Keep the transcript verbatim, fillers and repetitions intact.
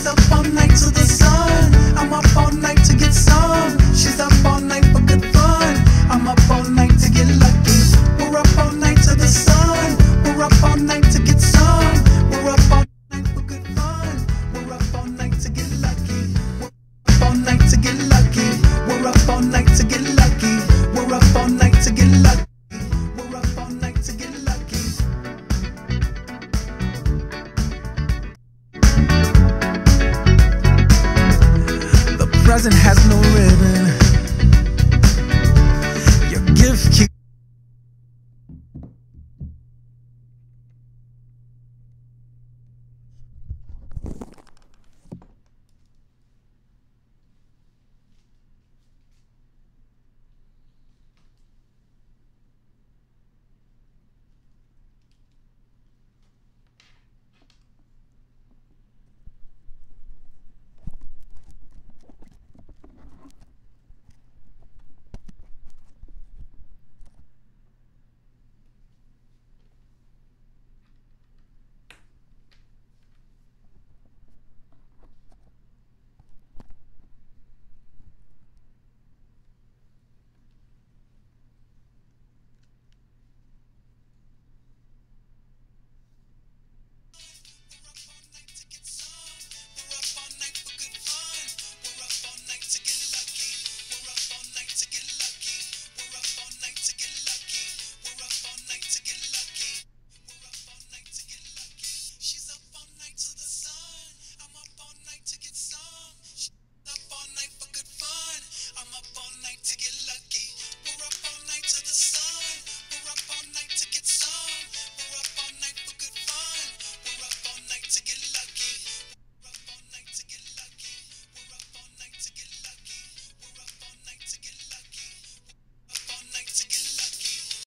She's up all night to the sun. I'm up all night to get some. She's up all night for good fun. I'm up all night to get lucky. We're up all night to the sun. We're up all night to get some. We're up all night for good fun. We're up all night to get lucky. We're up all night to get lucky. We're up all night to get lucky. We're up all night to get lucky. We're up all night to get lucky. The present has no ribbon.